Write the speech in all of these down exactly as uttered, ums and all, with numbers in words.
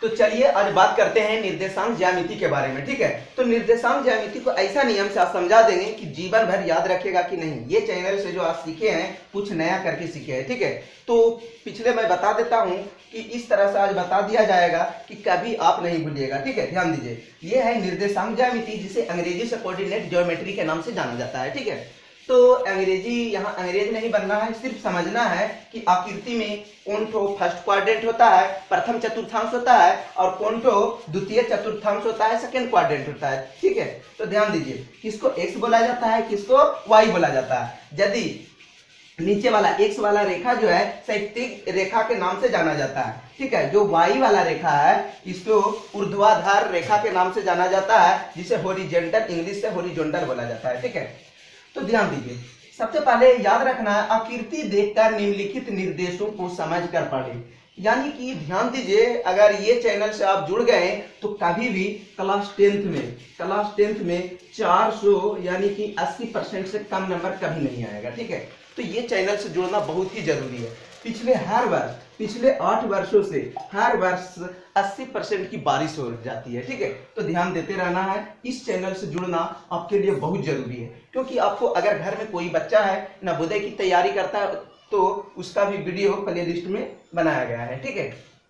तो चलिए आज बात करते हैं निर्देशांक ज्यामिति के बारे में। ठीक है, तो निर्देशांक ज्यामिति को ऐसा नियम से आप समझा देंगे कि जीवन भर याद रखेगा कि नहीं। ये चैनल से जो आप सीखे हैं कुछ नया करके सीखे हैं। ठीक है, तो पिछले मैं बता देता हूं कि इस तरह से आज बता दिया जाएगा कि कभी आप नहीं भूलिएगा। ठीक है, ध्यान दीजिए, ये है निर्देशांक ज्यामिति, जिसे अंग्रेजी से कोऑर्डिनेट ज्योमेट्री के नाम से जाना जाता है। ठीक है, तो अंग्रेजी यहाँ अंग्रेज नहीं बनना है, सिर्फ समझना है कि आकृति में कौन ठो फर्स्ट क्वाड्रेंट होता है, प्रथम चतुर्थांश होता है, और कौन ठो द्वितीय चतुर्थांश होता है, सेकंड क्वाड्रेंट होता है। ठीक है, तो ध्यान दीजिए, किसको एक्स बोला जाता है, किसको वाई बोला जाता है। यदि नीचे वाला एक्स वाला रेखा जो है क्षैतिज रेखा के नाम से जाना जाता है। ठीक है, जो वाई वाला रेखा है इसको ऊर्ध्वाधर रेखा के नाम से जाना जाता है, जिसे हॉरिजॉन्टल, इंग्लिश से हॉरिजॉन्टल बोला जाता है। ठीक है, तो ध्यान दीजिए, सबसे पहले याद रखना है आकृति देखकर निम्नलिखित निर्देशों को समझकर पढ़ें। यानी कि ध्यान दीजिए, अगर ये चैनल से आप जुड़ गए तो कभी भी क्लास टेंथ में क्लास टेंथ में चार सौ यानी कि अस्सी परसेंट से कम नंबर कभी नहीं आएगा। ठीक है, तो ये चैनल से जुड़ना बहुत ही जरूरी है। पिछले हर वर्ष पिछले आठ वर्षों से हर वर्ष अस्सी परसेंट की बारिश हो जाती है। ठीक है, तो ध्यान देते रहना है, इस चैनल से जुड़ना आपके लिए बहुत जरूरी है। क्योंकि आपको अगर घर में कोई बच्चा है नवोदय की तैयारी करता है तो उसका भी वीडियो प्ले लिस्ट में बनाया गया है। ठीक है,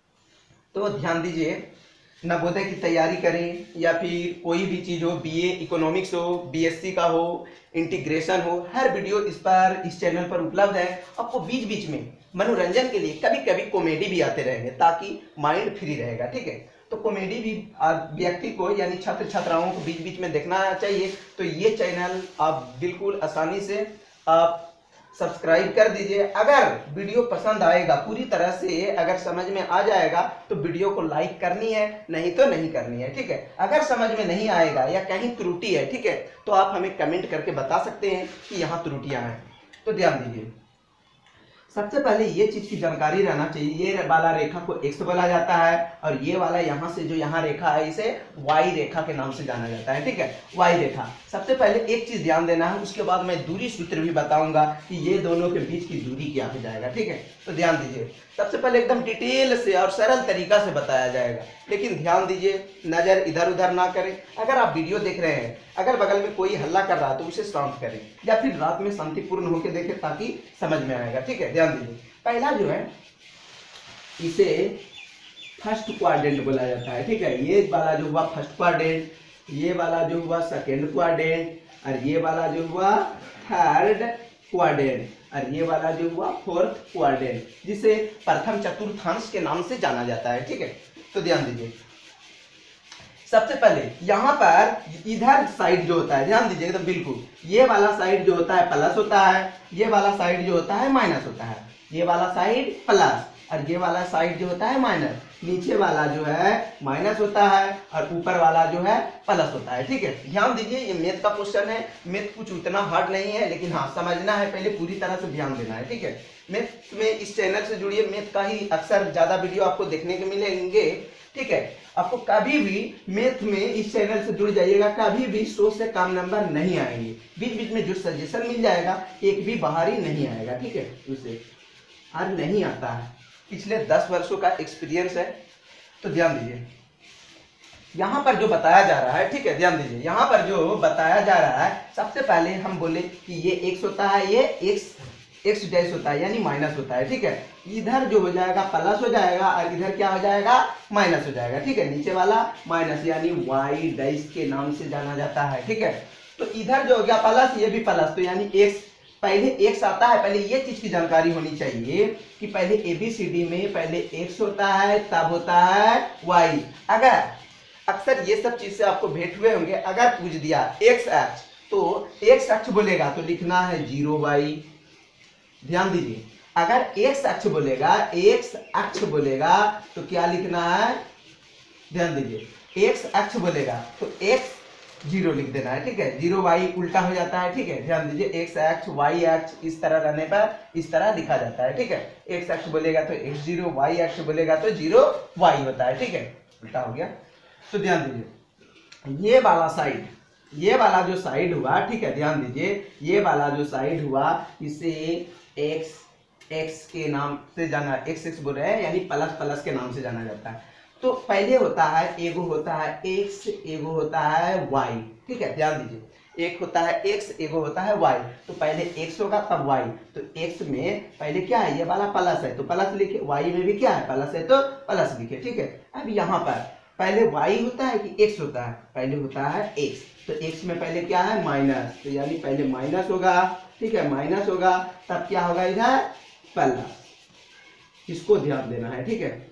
तो ध्यान दीजिए, नवोदय की तैयारी करें या फिर कोई भी चीज़ हो, बीए इकोनॉमिक्स हो, बीएससी का हो, इंटीग्रेशन हो, हर वीडियो इस पर इस चैनल पर उपलब्ध है। आपको बीच बीच में मनोरंजन के लिए कभी कभी कॉमेडी भी आते रहेंगे ताकि माइंड फ्री रहेगा। ठीक है, तो कॉमेडी भी व्यक्ति को यानी छात्र छात्राओं को बीच बीच में देखना चाहिए। तो ये चैनल आप बिल्कुल आसानी से आप सब्सक्राइब कर दीजिए। अगर वीडियो पसंद आएगा, पूरी तरह से अगर समझ में आ जाएगा तो वीडियो को लाइक करनी है, नहीं तो नहीं करनी है। ठीक है, अगर समझ में नहीं आएगा या कहीं त्रुटि है, ठीक है, तो आप हमें कमेंट करके बता सकते हैं कि यहाँ त्रुटियां हैं। तो ध्यान दीजिए, सबसे पहले ये चीज की जानकारी रहना चाहिए, ये वाला रेखा को एक्स बोला जाता है और ये वाला यहाँ से जो यहाँ रेखा है इसे वाई रेखा के नाम से जाना जाता है। ठीक है, वाई रेखा। सबसे पहले एक चीज ध्यान देना है, उसके बाद मैं दूरी सूत्र भी बताऊंगा कि ये दोनों के बीच की दूरी क्या हो जाएगा। ठीक है, तो ध्यान दीजिए, सबसे पहले एकदम डिटेल से और सरल तरीका से बताया जाएगा, लेकिन ध्यान दीजिए, नजर इधर उधर ना करें। अगर आप वीडियो देख रहे हैं, अगर बगल में कोई हल्ला कर रहा है तो उसे शांत करें या फिर रात में शांतिपूर्ण होकर देखें ताकि समझ में आएगा। ठीक है, ध्यान दीजिए, पहला जो है इसे फर्स्ट क्वाड्रेंट बोला जाता है। ठीक है, ये वाला जो हुआ फर्स्ट क्वाड्रेंट, ये वाला जो हुआ सेकेंड क्वाड्रेंट, और ये वाला जो हुआ थर्ड क्वाड्रेंट, और ये वाला जो हुआ फोर्थ क्वाड्रेंट, जिसे प्रथम चतुर्थांश के नाम से जाना जाता है। ठीक है, तो ध्यान दीजिए, सबसे पहले यहाँ पर इधर साइड जो होता है, ध्यान दीजिए एकदम बिल्कुल, ये वाला साइड जो होता है प्लस होता है, ये वाला साइड जो होता है माइनस होता है। ये वाला साइड प्लस और ये वाला साइड जो होता है माइनस। नीचे वाला जो है माइनस होता है और ऊपर वाला जो है प्लस होता है। ठीक है, ध्यान दीजिए, ये मैथ का क्वेश्चन है, मैथ कुछ उतना हार्ड नहीं है, लेकिन हाँ समझना है, पहले पूरी तरह से ध्यान देना है। ठीक है, मैथ में इस चैनल से जुड़िए, मैथ का ही अक्सर ज्यादा वीडियो आपको देखने को मिलेंगे। ठीक है, आपको कभी भी मैथ में इस चैनल से जुड़ जाइएगा, कभी भी सौ से कम नंबर नहीं आएंगे। बीच बीच में जो सजेशन मिल जाएगा एक भी बाहरी नहीं आएगा। ठीक है, उसे और नहीं आता है, पिछले दस वर्षों का एक्सपीरियंस है। तो ध्यान दीजिए, यहाँ पर जो बताया जा रहा है, ठीक है, ध्यान दीजिए, यहाँ पर जो बताया जा रहा है, सबसे पहले हम बोले कि ये एक्स होता है, ये एक्स एक्स डैश होता है यानी माइनस होता है। ठीक है, इधर जो हो जाएगा प्लस हो जाएगा और इधर क्या हो जाएगा माइनस हो जाएगा। ठीक है, नीचे वाला माइनस यानी वाई डैश के नाम से जाना जाता है। ठीक है, तो इधर जो हो गया प्लस, ये भी प्लस, तो यानी एक्स, पहले एक्स आता है। पहले ये चीज की जानकारी होनी चाहिए कि पहले एबीसीडी में पहले एक्स होता है तब होता है वाई। अगर अक्सर ये सब चीज से आपको भेंट हुए होंगे, अगर पूछ दिया एक्स अक्ष तो एक्स अक्ष बोलेगा तो लिखना है जीरो वाई। ध्यान दीजिए, अगर एक्स अक्ष बोलेगा एक्स अक्ष बोलेगा तो क्या लिखना है, ध्यान दीजिए, एक्स अक्ष बोलेगा तो एक्स जीरो लिख देना है। ठीक है, जीरो वाई उल्टा हो जाता है। ठीक है, ध्यान दीजिए, एक्स अक्ष वाई अक्ष इस तरह रहने पर इस तरह लिखा जाता है। ठीक है, एक्स अक्ष बोलेगा तो एक्स जीरो, वाई अक्ष बोलेगा तो जीरो वाई होता है। ठीक है, उल्टा हो गया। तो ध्यान दीजिए, ये वाला साइड, ये वाला जो साइड हुआ, ठीक है, ध्यान दीजिए, ये वाला जो साइड हुआ इसे एक्स एक्स के नाम से जाना, एक्स एक्स बोल रहे हैं यानी प्लस प्लस के नाम से जाना जाता है। तो पहले होता है एगो होता है x, एगो होता है y, ठीक है, ध्यान दीजिए, एक होता है x, एगो होता है y। तो पहले x होगा तब y, तो x में पहले क्या है, ये वाला प्लस है तो प्लस लिखे, y में भी क्या है, प्लस है तो प्लस लिखे, ठीक है। अब यहाँ पर पहले y होता है कि x होता है, पहले होता है x, तो x में पहले क्या है, माइनस, तो यानी पहले माइनस होगा, ठीक है, माइनस होगा, तब क्या होगा इधर प्लस, इसको ध्यान देना है, ठीक है,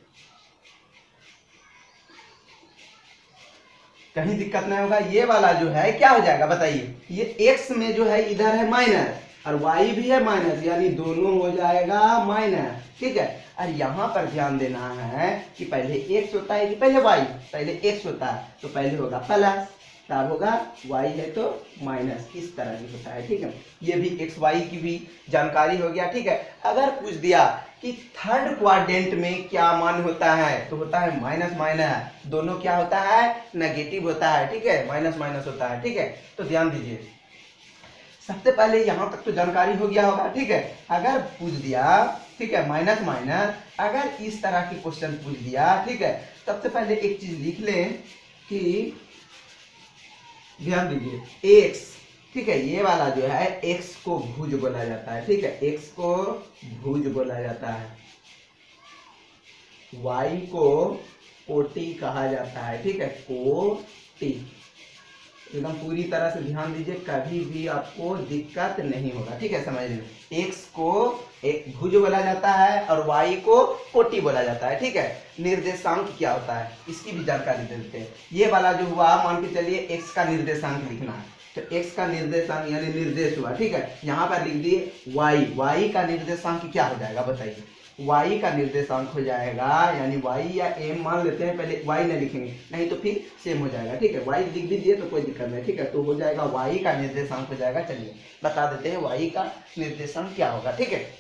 कहीं दिक्कत नहीं होगा। ये वाला जो है क्या हो जाएगा बताइए, ये x में जो है इधर है माइनस और y भी है माइनस, यानी दोनों हो जाएगा माइनस, ठीक है। और यहाँ पर ध्यान देना है कि पहले x होता है कि पहले y, पहले x होता है तो पहले होगा प्लस, तब होगा y है तो माइनस, इस तरह की होता है, ठीक है। ये भी एक्स वाई की भी जानकारी हो गया, ठीक है। अगर पूछ दिया कि थर्ड क्वाड्रेंट में क्या मान होता है, तो होता है माइनस माइनस, दोनों क्या होता है, नेगेटिव होता है, ठीक है, माइनस माइनस होता है, ठीक है। तो ध्यान दीजिए, सबसे पहले यहाँ तक तो जानकारी हो गया होगा, ठीक है। अगर पूछ दिया, ठीक है, माइनस माइनस, अगर इस तरह की क्वेश्चन पूछ दिया, ठीक है, सबसे पहले एक चीज लिख लें कि ध्यान दीजिए x, ठीक है, ये वाला जो है x को भुज बोला जाता है, ठीक है, x को भुज बोला जाता है, y को कोटि कहा जाता है, ठीक है, कोटि, एकदम पूरी तरह से ध्यान दीजिए, कभी भी आपको दिक्कत नहीं होगा, ठीक है, समझ लीजिए, x को एक भुज बोला जाता है और y को कोटि बोला जाता है, ठीक है। निर्देशांक क्या होता है इसकी भी जानकारी दे देते हैं। ये वाला जो हुआ, मान के चलिए x का निर्देशांक लिखना है, तो x का निर्देशांक यानी निर्देश हुआ, ठीक है, यहाँ पर लिख दिए y, y का निर्देशांक क्या हो जाएगा बताइए, y का निर्देशांक हो जाएगा, यानी y या m मान लेते हैं, पहले y न लिखेंगे नहीं तो फिर सेम हो जाएगा, ठीक है, y लिख दीजिए तो कोई दिक्कत नहीं, ठीक है, तो हो जाएगा y का निर्देशांक हो जाएगा, चलिए बता देते हैं y का निर्देशांक क्या होगा, ठीक है।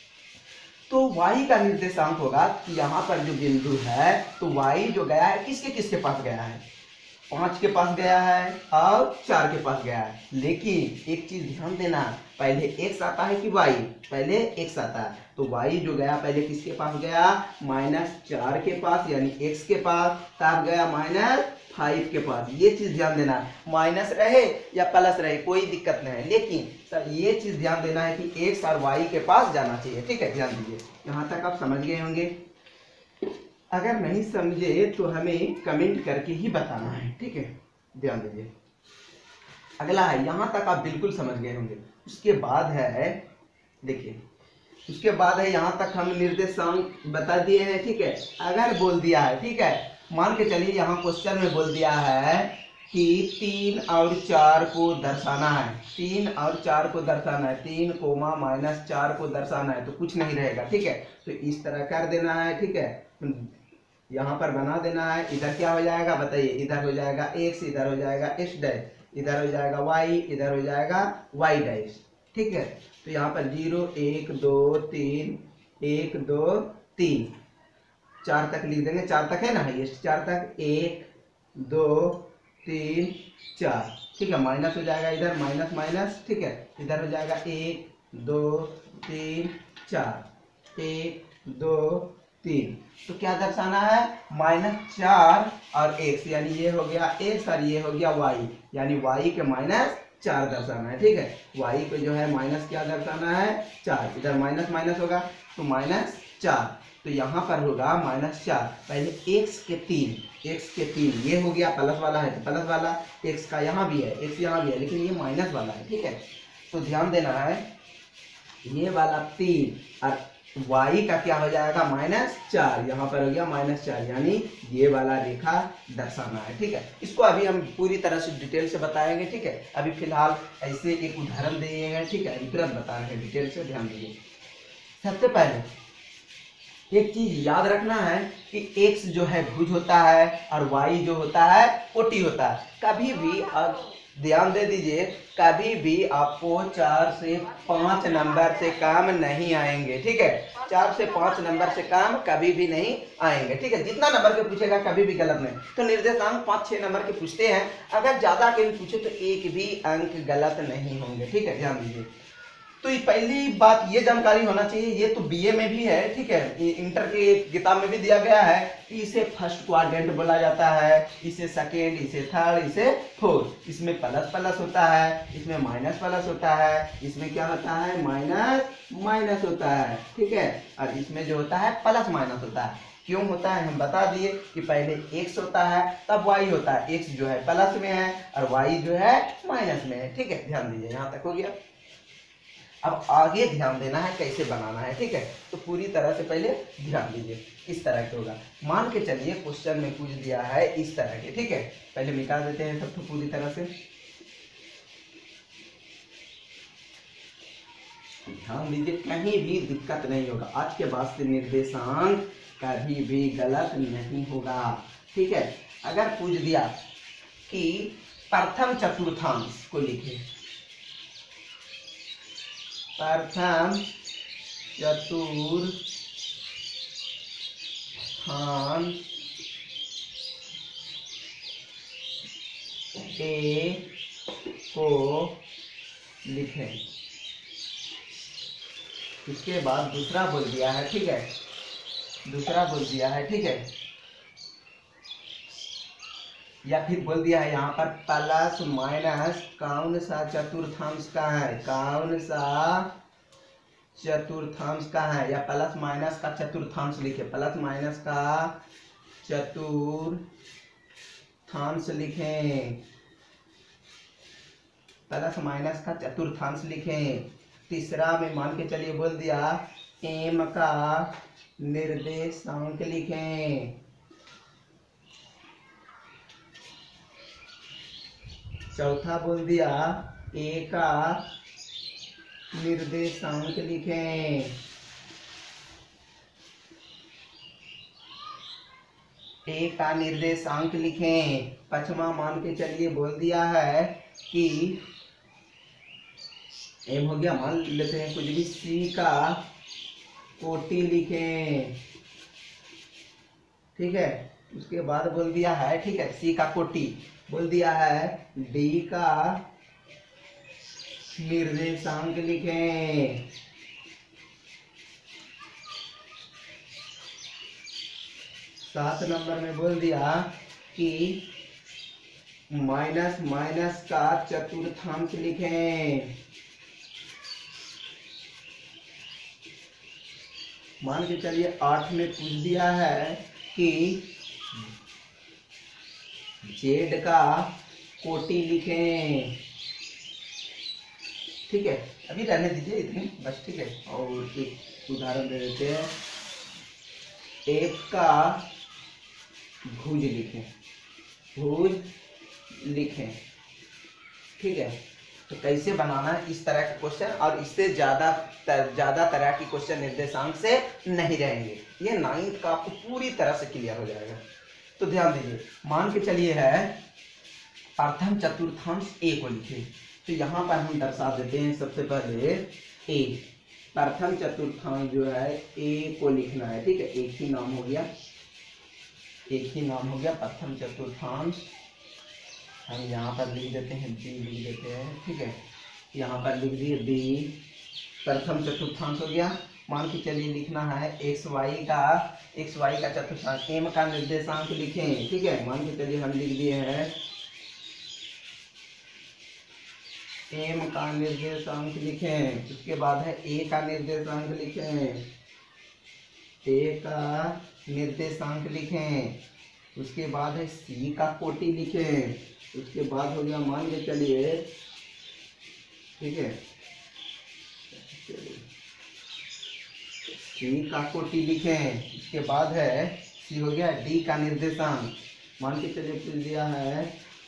तो y का निर्देशांक होगा कि यहाँ पर जो बिंदु है, तो y जो गया है किसके किसके पास गया है, पांच के पास गया है और चार के पास गया है, लेकिन एक चीज ध्यान देना, पहले x आता है कि y, पहले x आता है, तो y जो गया पहले किसके पास गया, माइनस चार के पास, यानी x के पास, तब गया माइनस फाइव के पास। ये चीज ध्यान देना, माइनस रहे या प्लस रहे कोई दिक्कत नहीं है, लेकिन सर ये चीज ध्यान देना है कि x और y के पास जाना चाहिए, ठीक है, ध्यान दीजिए, यहाँ तक आप समझ गए होंगे। अगर नहीं समझे तो हमें कमेंट करके ही बताना है, ठीक है, ध्यान दीजिए। अगला है, यहाँ तक आप बिल्कुल समझ गए होंगे। उसके बाद है, देखिए, उसके बाद है यहाँ तक हम निर्देशांक बता दिए हैं, ठीक है। अगर बोल दिया है, ठीक है, मान के चलिए यहाँ क्वेश्चन में बोल दिया है कि तीन और चार को दर्शाना है, तीन और चार को दर्शाना है, तीन कोमा माइनस चार को दर्शाना है, तो कुछ नहीं रहेगा, ठीक है, तो इस तरह कर देना है, ठीक है, यहाँ पर बना देना है। इधर क्या हो जाएगा बताइए, इधर हो जाएगा x, इधर हो जाएगा x डैश, इधर हो जाएगा y, इधर हो जाएगा y डैश, ठीक है। तो यहाँ पर जीरो, एक, दो, तीन, एक, दो, तीन, चार तक लिख देंगे, चार तक है ना, हाईएस्ट चार तक, एक, दो, तीन, चार, ठीक है, माइनस हो जाएगा इधर, माइनस माइनस, ठीक है, इधर हो जाएगा एक, दो, तीन, चार, एक, दो, तीन, तो क्या दर्शाना है, माइनस चार और x, यानी ये हो गया x और ये हो गया y, यानी y के माइनस चार दर्शाना है, ठीक है, y को जो है माइनस क्या दर्शाना है, चार, इधर माइनस माइनस होगा तो माइनस चार, तो यहाँ पर होगा माइनस चार, पहले x के तीन, x के तीन, ये हो गया प्लस वाला है तो प्लस वाला, x का यहाँ भी है, x यहाँ भी है, लेकिन ये माइनस वाला है, ठीक है। तो ध्यान देना है, ये वाला तीन और y का क्या हो जाएगा, माइनस चार, यहाँ पर हो गया माइनस चार, यानी ये वाला रेखा दर्शाना है, ठीक है। इसको अभी हम पूरी तरह से डिटेल से बताएंगे, ठीक है, अभी फिलहाल ऐसे एक उदाहरण दिए, ठीक है, तुरंत बता रहे हैं, डिटेल से ध्यान दीजिए। सबसे पहले एक चीज याद रखना है कि x जो है भुज होता है और y जो होता है कोटि होता है। कभी भी अब ध्यान दे दीजिए, कभी भी आपको चार से पाँच नंबर से काम नहीं आएंगे, ठीक है, चार से पाँच नंबर से काम कभी भी नहीं आएंगे, ठीक है, जितना नंबर के पूछेगा कभी भी गलत नहीं। तो निर्देशांक पाँच छः नंबर के पूछते हैं, अगर ज्यादा के भी पूछे तो एक भी अंक गलत नहीं होंगे, ठीक है, ध्यान दीजिए। तो ये पहली बात ये जानकारी होना चाहिए, ये तो बीए में भी है, ठीक है, इंटर के किताब में भी दिया गया है कि इसे फर्स्ट क्वाड्रेंट बोला जाता है, इसे सेकेंड, इसे थर्ड, इसे फोर्थ। इसमें प्लस प्लस होता है, इसमें माइनस प्लस होता है, इसमें क्या होता है माइनस माइनस होता है, ठीक है, और इसमें जो होता है प्लस माइनस होता है। क्यों होता है हम बता दिए कि पहले x होता है तब y होता है, x जो है प्लस में है और y जो है माइनस में है, ठीक है, ध्यान दीजिए, यहाँ तक हो गया। अब आगे ध्यान देना है कैसे बनाना है, ठीक है, तो पूरी तरह से पहले ध्यान दीजिए किस तरह के होगा। मान के चलिए क्वेश्चन में पूछ दिया है इस तरह के, ठीक है, पहले मिटा देते हैं सब तो पूरी तरह से। ध्यान दीजिए कहीं भी दिक्कत नहीं होगा, आज के बाद से निर्देशांक कभी भी गलत नहीं होगा, ठीक है। अगर पूछ दिया कि प्रथम चतुर्थांश को लिखे, प्रथम चतुर्थांश ए को लिखें, इसके बाद दूसरा बोल दिया है, ठीक है, दूसरा बोल दिया है, ठीक है, या फिर बोल दिया है यहाँ पर प्लस माइनस कौन सा चतुर्थांश का है, कौन सा चतुर्थांश का है, या प्लस माइनस का चतुर्थांश लिखे, प्लस माइनस का चतुर्थांश लिखें, प्लस माइनस का चतुर्थांश लिखें। तीसरा में मान के चलिए बोल दिया एम का निर्देशांक लिखें, चौथा बोल दिया ए का निर्देशांक लिखें, ए का निर्देशांक लिखें। पांचवा मान के चलिए बोल दिया है कि एम हो गया, मान लेते हैं कुछ भी, सी का कोटि लिखें, ठीक है, उसके बाद बोल दिया है, ठीक है, सी का कोटि बोल दिया है, डी का निर्देशांक लिखें, सात नंबर में बोल दिया कि माइनस माइनस का चतुर्थांश लिखें, मान के चलिए आठ में पूछ दिया है कि जेड का कोटि लिखें, ठीक है, अभी रहने दीजिए इतनी बस, ठीक है, और एक उदाहरण दे देते हैं, एफ का भुज लिखें, भुज लिखें, ठीक है। तो कैसे बनाना है इस तरह के क्वेश्चन, और इससे ज्यादा तर, ज्यादा तरह की क्वेश्चन निर्देशांक से नहीं रहेंगे, ये नाइन्थ का आपको पूरी तरह से क्लियर हो जाएगा। तो ध्यान दीजिए, मान के चलिए है प्रथम चतुर्थांश ए को लिखे, तो यहाँ पर हम दर्शा देते हैं सबसे पहले ए, प्रथम चतुर्थांश जो है ए को लिखना है, ठीक है, एक ही नाम हो गया, एक ही नाम हो गया प्रथम चतुर्थांश, हम यहाँ पर लिख देते हैं बी, लिख देते हैं, ठीक है, यहाँ पर लिख दिए बी, प्रथम चतुर्थांश हो गया। मान के चलिए लिखना है एक्स वाई का, एक्स वाई का चतुर्थांश, एम का निर्देशांक लिखें, ठीक है, मान के चलिए हम लिख दिए हैं एम का निर्देशांक लिखें, उसके बाद है ए का निर्देशांक लिखें, ए का निर्देशांक लिखें, उसके बाद है सी का कोटि लिखें, उसके बाद हो गया मान के चलिए, ठीक है, सी का कोटि लिखें, इसके बाद है सी हो गया डी का निर्देशांक, मान के चलिए पूछ दिया है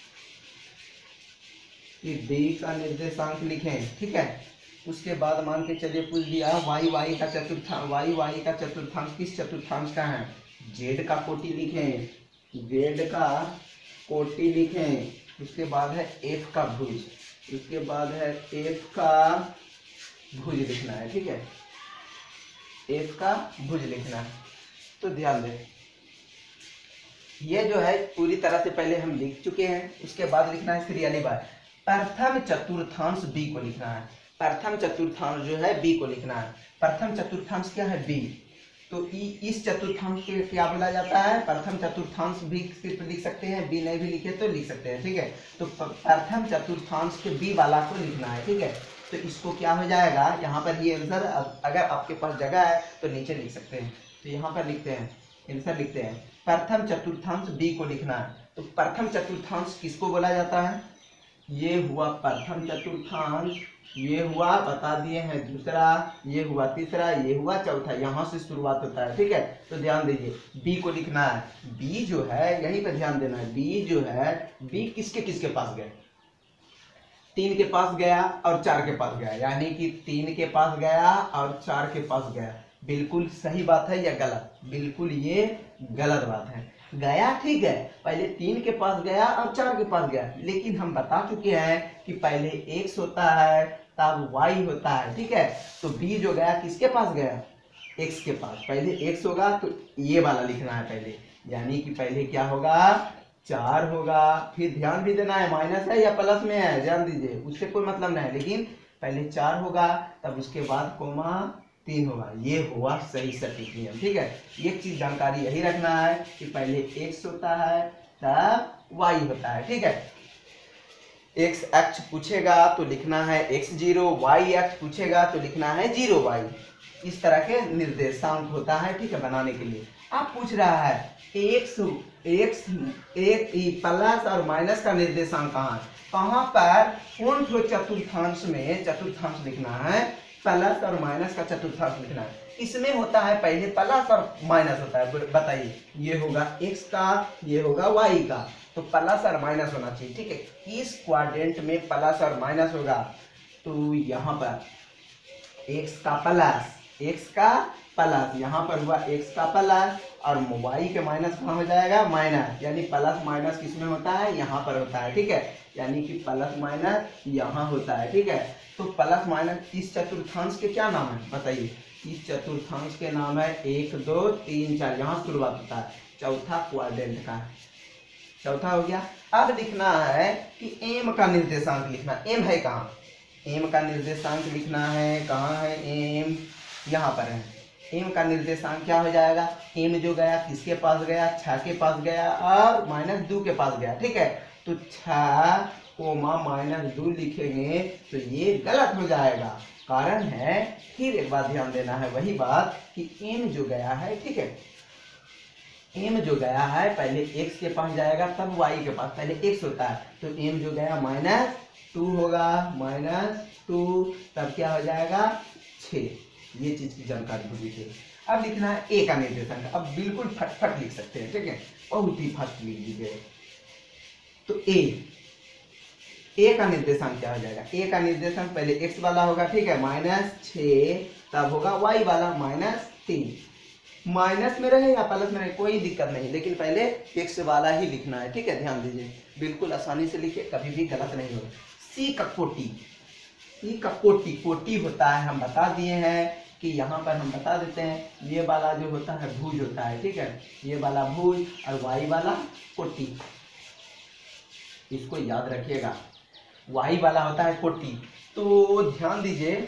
कि डी का निर्देशांक लिखें, ठीक है, उसके बाद मान के चलिए पूछ दिया वाई वाई का चतुर्थांश, वाई वाई का चतुर्थांश किस चतुर्थांश का है, जेड का कोटि लिखें, जेड का कोटि लिखें, उसके बाद है एफ का भुज, उसके बाद है एफ का भुज लिखना है, ठीक है, एफ का भुज लिखना है। तो ध्यान दें, ये जो है पूरी तरह से पहले हम लिख चुके हैं, उसके बाद लिखना है सीरियली बाय, प्रथम चतुर्थांश बी को लिखना है, प्रथम चतुर्थांश जो है बी को लिखना है। प्रथम चतुर्थांश क्या है? बी। तो इस चतुर्थांश को क्या बोला जाता है? प्रथम चतुर्थांश भी सिर्फ लिख सकते हैं, बी नहीं भी लिखे तो लिख सकते हैं, ठीक है। तो प्रथम चतुर्थांश के बी वाला को लिखना है, ठीक है। तो इसको क्या हो जाएगा, यहाँ पर ये आंसर, अगर आपके पास जगह है तो नीचे लिख सकते हैं। तो यहाँ पर लिखते हैं, आंसर लिखते हैं, प्रथम चतुर्थांश बी को लिखना है। तो प्रथम चतुर्थांश किसको बोला जाता है? ये हुआ प्रथम चतुर्थांश, ये हुआ बता दिए हैं दूसरा, ये हुआ तीसरा, ये हुआ चौथा, यहाँ से शुरुआत होता है, ठीक है। तो ध्यान दीजिए बी को लिखना है। बी जो है यहीं पे ध्यान देना है, बी जो है, बी किसके किसके पास गए? तीन के पास गया और चार के पास गया, यानी कि तीन के पास गया और चार के पास गया। बिल्कुल सही बात है या गलत? बिल्कुल ये गलत बात है। गया ठीक है, पहले तीन के पास गया और चार के पास गया, लेकिन हम बता चुके हैं कि पहले एक्स होता है तब वाई होता है, ठीक है। तो बी जो गया किसके पास गया? एक्स के पास। पहले एक्स होगा तो ये वाला लिखना है पहले, यानी कि पहले क्या होगा? चार होगा। फिर ध्यान भी देना है माइनस है या प्लस में है, ध्यान दीजिए, उससे कोई मतलब नहीं है, लेकिन पहले चार होगा तब उसके बाद कोमा तीन होगा। ये हुआ सही सटीक नियम, ठीक है। एक चीज जानकारी यही रखना है कि पहले एक्स होता है तब वाई होता है, ठीक है। एक्स एक्स पूछेगा तो लिखना है एक्स जीरो, वाई एक्स पूछेगा तो लिखना है जीरो वाई। इस तरह के निर्देशांक होता है, ठीक है, बनाने के लिए। अब पूछ रहा है एक्स एक्स एक प्लस और माइनस का निर्देशांक कहाँ है? कहाँ पर? कौन तो चतुर्थांश में चतुर्थांश लिखना है, प्लस और माइनस का चतुर्थांश लिखना है। इसमें होता है पहले प्लस और माइनस होता है, बताइए। ये होगा एक्स का, ये होगा वाई का, तो प्लस और माइनस होना चाहिए, ठीक है। इस क्वाड्रेंट में प्लस और माइनस होगा, तो यहाँ पर एक्स का प्लस, एक्स का प्लस, यहाँ पर हुआ एक्स का प्लस और वाई के माइनस कहाँ हो जाएगा? माइनस, यानी प्लस माइनस किसमें होता है? यहाँ पर होता है, ठीक है। यानी कि प्लस माइनस यहाँ होता है, ठीक है। तो प्लस माइनस इस चतुर्थांश के क्या नाम है बताइए? इस चतुर्थांश के नाम है एक दो तीन चार, यहाँ शुरुआत होता है, चौथा क्वाड्रेंट का, चौथा हो गया। अब लिखना है कि एम का निर्देशांक लिखना। एम है कहाँ? एम का निर्देशांक लिखना है, कहाँ है एम? यहाँ पर है। एम का निर्देशांक क्या हो जाएगा? एम जो गया किसके पास गया? छह के पास गया और माइनस दो के पास गया, ठीक है। तो छह कोमा माइनस दो लिखेंगे तो ये गलत हो जाएगा। कारण है, फिर एक बात ध्यान देना है, वही बात कि एम जो गया है, ठीक है, एम जो गया है पहले एक्स के पास जाएगा तब वाई के पास, पहले एक्स होता है, तो एम जो गया माइनस टू होगा, माइनस टू, तब क्या हो जाएगा? छः। ये चीज की जानकारी होगी थी। अब लिखना है ए का निर्देशांक। अब बिल्कुल फटफट लिख सकते हैं, ठीक है, बहुत ही फास्ट लिख दीजिए। तो ए ए का निर्देशांक क्या हो जाएगा? ए का निर्देशांक पहले एक्स वाला होगा, ठीक है, माइनस छः, तब होगा वाई वाला माइनस तीन। माइनस में रहे या प्लस में रहे कोई दिक्कत नहीं, लेकिन पहले एक्स वाला ही लिखना है, ठीक है। ध्यान दीजिए, बिल्कुल आसानी से लिखिए, कभी भी गलत नहीं होगा। सी का कोटि, सी का कोटि, कोटि होता है, हम बता दिए हैं कि यहाँ पर हम बता देते हैं, ये वाला जो होता है भुज होता है, ठीक है, ये वाला भुज और वाई वाला कोटि, इसको याद रखिएगा। वाई वाला होता है कोटि, तो ध्यान दीजिए,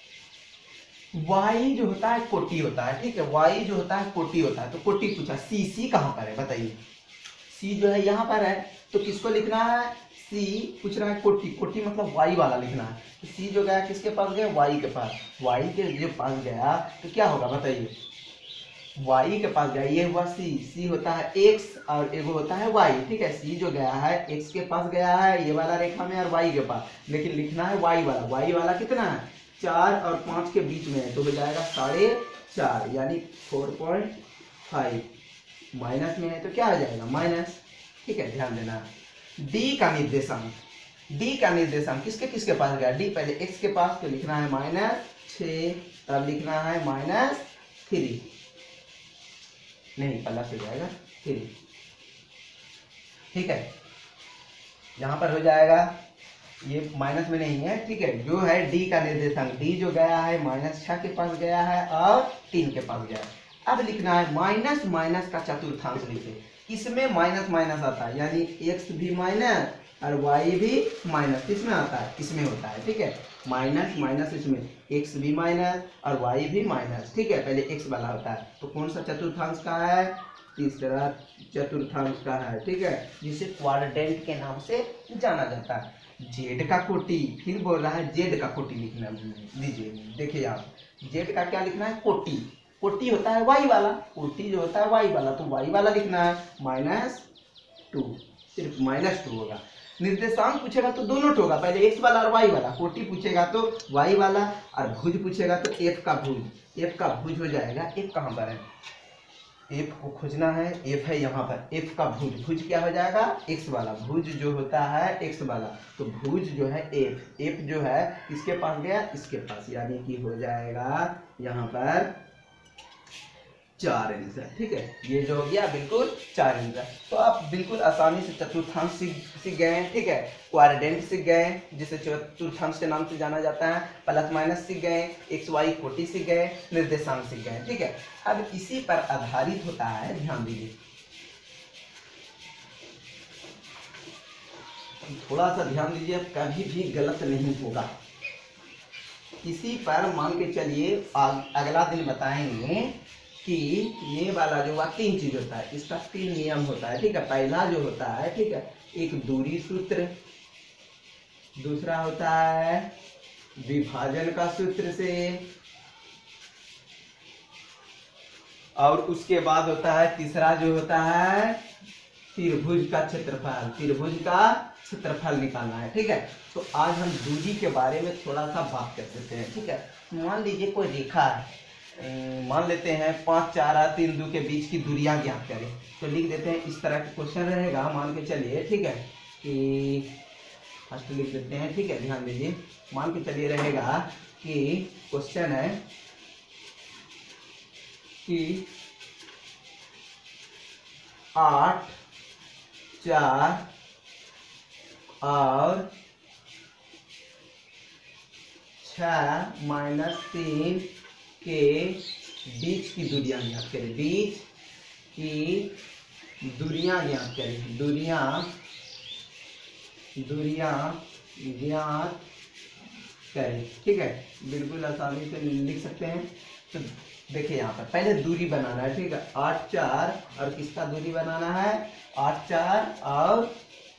वाई जो होता है कोटि होता है, ठीक है, वाई जो होता है कोटि होता है। तो कोटि पूछा, सी, सी कहाँ पर है बताइए? सी जो है यहाँ पर है, तो किसको लिखना है? सी पूछ रहा है कोटि, कोटि मतलब वाई वाला लिखना है। तो सी जो गया किसके पास गया? वाई के पास। वाई के जो पास गया तो क्या होगा बताइए? वाई के पास गया, ये हुआ सी, सी होता है एक्स और एगो होता है वाई, ठीक है। सी जो गया है एक्स के पास गया है ये वाला रेखा में और वाई के पास, लेकिन लिखना है वाई वाला। वाई वाला कितना है? चार और पाँच के बीच में है, तो हो जाएगा साढ़े चार, यानी फोर पॉइंट फाइव। माइनस में है तो क्या हो जाएगा? माइनस, ठीक है, ध्यान देना। डी का निर्देशांक, डी का निर्देशांक किसके किसके पास गया? डी पहले एक्स के पास, तो लिखना है माइनस छः, तब लिखना है माइनस थ्री, नहीं प्लस हो जाएगा थ्री, ठीक है। यहाँ पर हो जाएगा, ये माइनस में नहीं है, ठीक है। जो है डी का निर्देशांक, डी जो गया है माइनस छः के पास गया है और तीन के पास गया है। अब लिखना है माइनस माइनस का चतुर्थांश लिखे। इसमें माइनस माइनस आता है, यानी एक्स भी माइनस और वाई भी माइनस, किसमें आता है, इसमें होता है। ठीक है, माइनस माइनस इसमें एक्स भी माइनस और वाई भी माइनस। ठीक है, पहले एक्स वाला होता है, तो कौन सा चतुर्थांश का है, तीसरा चतुर्थांश का है। ठीक है, जिसे क्वाड्रेंट के नाम से जाना जाता है। जेड का कोटि, फिर बोल रहा है जेड का कोटि लिखना दीजिए। देखिए आप, जेड का क्या लिखना है, कोटि। कोटि होता है वाई वाला, कोटि जो होता है वाई वाला, तो वाई वाला लिखना है माइनस टू, सिर्फ माइनस टू होगा। निर्देशांक पूछेगा तो दोनों होगा, पहले एक्स वाला और वाई वाला। कोटि पूछेगा तो वाई वाला, और भुज पूछेगा तो एफ का भुज। एफ का भुज हो जाएगा, एफ कहाँ पर है, एफ को खोजना है, एफ है यहाँ पर, एफ का भुज। भुज क्या हो जाएगा, एक्स वाला। भुज जो होता है एक्स वाला, तो भुज जो है एफ, एफ जो है इसके पास गया, इसके पास, यानी कि हो जाएगा यहाँ पर चार आंसर। ठीक है, ये जो हो गया बिल्कुल चार आंसर। तो आप बिल्कुल आसानी से चतुर्थांश सीख सीख गए हैं। ठीक है, क्वाड्रेंट सीख गए, जिसे चतुर्थांश के नाम से जाना जाता है। प्लस माइनस सीख गए, एक्स वाई कोटि सीख गए, निर्देशांक सीख गए। ठीक है, अब इसी पर आधारित होता है, ध्यान दीजिए, थोड़ा सा ध्यान दीजिए, कभी भी गलत नहीं होगा। इसी पर मान के चलिए अगला दिन बताएंगे कि ये वाला जो हुआ तीन चीज होता है, इसका तीन नियम होता है। ठीक है, पहला जो होता है, ठीक है, एक दूरी सूत्र, दूसरा होता है विभाजन का सूत्र से, और उसके बाद होता है तीसरा जो होता है त्रिभुज का क्षेत्रफल। त्रिभुज का क्षेत्रफल निकालना है। ठीक है, तो आज हम दूरी के बारे में थोड़ा सा बात कर सकते हैं। ठीक है, मान लीजिए कोई रेखा है, मान लेते हैं पाँच चार और तीन दो के बीच की दूरियां ज्ञात करें, तो लिख देते हैं इस तरह का क्वेश्चन रहेगा, मान के चलिए। ठीक है, कि फर्स्ट लिख देते हैं। ठीक है, ध्यान दीजिए, मान के चलिए रहेगा कि क्वेश्चन है कि आठ चार और छः माइनस तीन के बीच की दूरियां ज्ञात करें, बीच की दूरियां ज्ञात करें, दूरियां दूरियां ज्ञात करें। ठीक है, बिल्कुल आसानी से लिख सकते हैं। तो देखिए यहाँ पर पहले दूरी बनाना है। ठीक है, आठ चार और किसका दूरी बनाना है, आठ चार और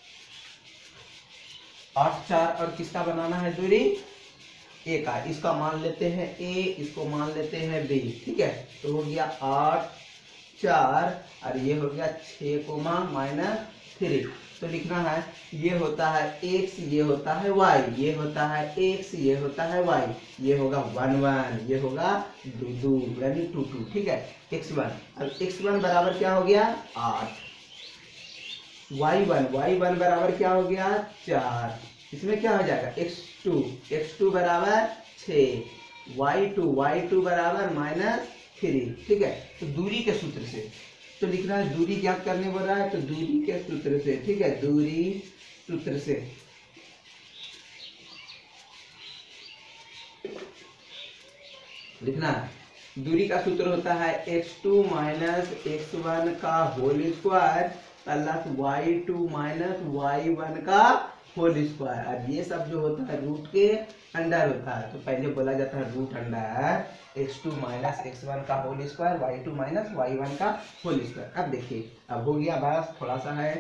आठ चार और किसका बनाना है दूरी, ए का। इसका मान लेते हैं ए, इसको मान लेते हैं बी। ठीक है, तो हो गया आठ चार और ये हो गया छः कोमा माइनस थ्री। तो लिखना है ये होता है एक्स, ये होता है वाई, ये होता है एक्स, ये होता है वाई, ये होगा वन वन, ये होगा दो दो, यानी टू टू। ठीक है, एक्स वन, अब एक्स वन बराबर क्या हो गया, आठ। वाई वन, वाई वन बराबर क्या हो गया, चार। इसमें क्या हो जाएगा, एक्स टू, एक्स टू बराबर छः, वाई टू, वाई टू बराबर माइनस थ्री। ठीक है, तो दूरी के सूत्र से तो लिखना है, दूरी ज्ञात करने बोल रहा है, तो दूरी के सूत्र से। ठीक है, दूरी सूत्र से लिखना है, दूरी का सूत्र होता है X two minus X one का whole square plus Y two minus Y one का होल स्क्वायर। अब ये सब जो होता है रूट के अंडर होता है, तो पहले बोला जाता है root under X two minus X one का whole square, Y two minus Y one का होल स्क्वायर। अब देखिए, अब हो गया, बस थोड़ा सा है।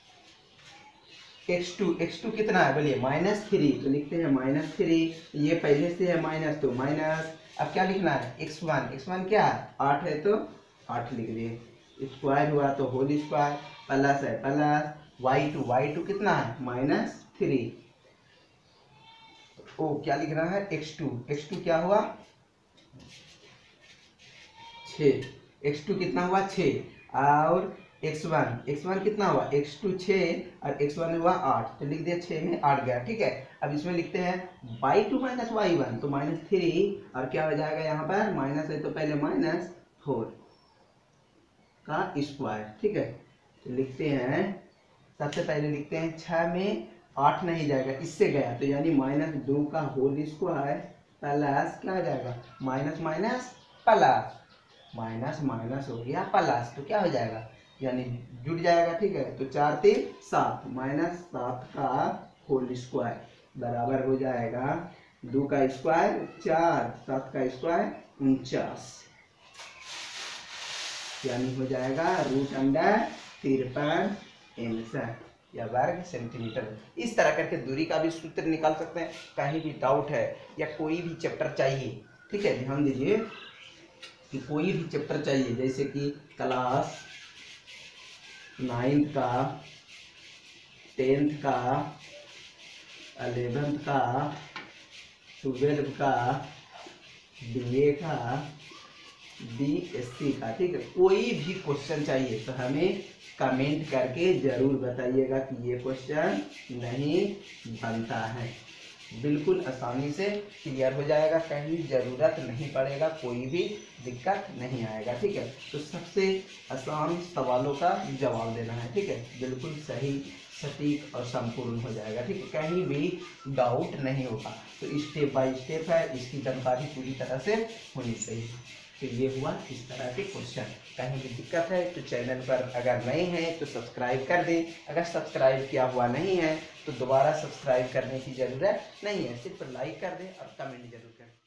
एक्स टू, एक्स टू कितना है बोलिए, माइनस थ्री, तो लिखते हैं माइनस थ्री, ये पहले से है माइनस, तो माइनस। अब क्या लिखना है, एक्स वन, एक्स वन क्या है, आठ है, तो आठ लिख दिए, स्क्वायर हुआ तो होल स्क्वायर, प्लस है plus, Y two, Y two कितना है, माइनस थ्री। ओ क्या लिखना है, एक्स टू, एक्स टू क्या हुआ, छः, एक्स टू कितना हुआ छः, और एक्स वन, एक्स वन कितना हुआ, एक्स टू छः और एक्स वन हुआ आठ, तो लिख दिया छः में आठ गया। ठीक है, अब इसमें लिखते हैं Y two minus Y one, तो माइनस थ्री, और क्या हो जाएगा यहाँ पर, माइनस है तो पहले माइनस फोर का स्क्वायर। ठीक है, तो लिखते हैं, सबसे पहले लिखते हैं छः में आठ नहीं जाएगा, इससे गया, तो यानी माइनस दो का होल स्क्वायर प्लस क्या हो जाएगा, minus minus plus, minus minus हो गया प्लस, तो क्या हो जाएगा, यानी जुड़ जाएगा, ठीक है। तो चार तीन सात माइनस सात का होल स्क्वायर बराबर हो जाएगा दो का स्क्वायर चार, सात का स्क्वायर उनचास, यानी हो जाएगा रूट अंडर तिरपन एनसठ या वर्ग सेंटीमीटर। इस तरह करके दूरी का भी सूत्र निकाल सकते हैं। कहीं भी डाउट है या कोई भी चैप्टर चाहिए, ठीक है, ध्यान दीजिए कि कोई भी चैप्टर चाहिए, जैसे कि क्लास नाइन्थ का, टेंथ का, अलेवेंथ का, ट्वेल्व का, बीए का, बीएससी का, ठीक है, कोई भी क्वेश्चन चाहिए तो हमें कमेंट करके जरूर बताइएगा कि ये क्वेश्चन नहीं बनता है। बिल्कुल आसानी से क्लियर हो जाएगा, कहीं जरूरत नहीं पड़ेगा, कोई भी दिक्कत नहीं आएगा, ठीक है। तो सबसे आसान सवालों का जवाब देना है, ठीक है, बिल्कुल सही सटीक और संपूर्ण हो जाएगा, ठीक है, कहीं भी डाउट नहीं होगा। तो स्टेप बाय स्टेप है, इसकी जानकारी पूरी तरह से होनी चाहिए। तो ये हुआ इस तरह के क्वेश्चन। कहीं भी दिक्कत है तो चैनल पर अगर नए हैं तो सब्सक्राइब कर दें, अगर सब्सक्राइब किया हुआ नहीं है तो दोबारा सब्सक्राइब करने की ज़रूरत नहीं है, सिर्फ लाइक कर दें और कमेंट जरूर करें।